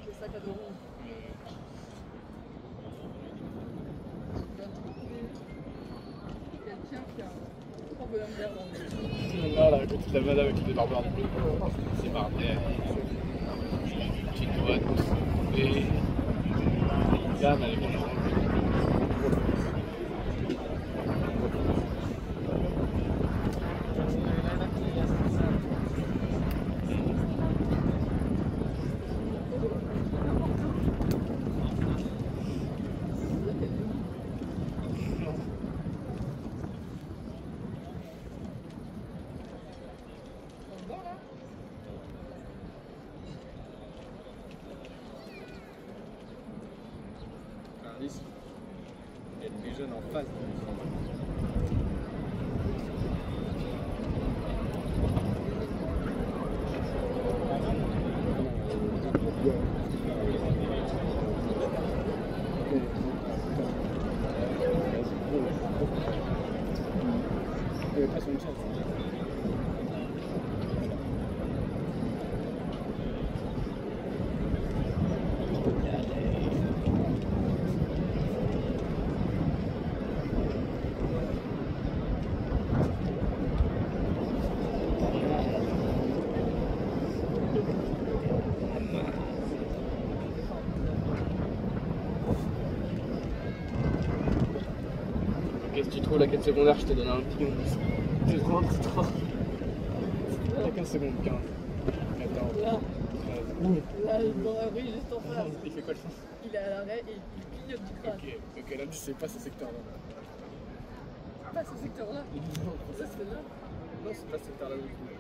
Le sac à dos rouge. Quelqu'un qui a un problème d'air dans le Là, là, à côté de la madame avec les barbeurs. C'est marrant. Petite boîte. Et. Gamme, elle est bonne. Il y a des jeunes en face. Qu'est-ce que tu trouves la quête secondaire? Je te donne un petit 15. C'est trop, c'est trop. La 15 secondes, 15. 14. Là, 13. là, dans la rue, juste en face. Il fait quoi le sens? Il est à l'arrêt et il clignote du crâne. Ok, là, c'est pas ce secteur-là. Pas ce secteur-là. Non, Ça, c'est là. c'est pas ce secteur-là où je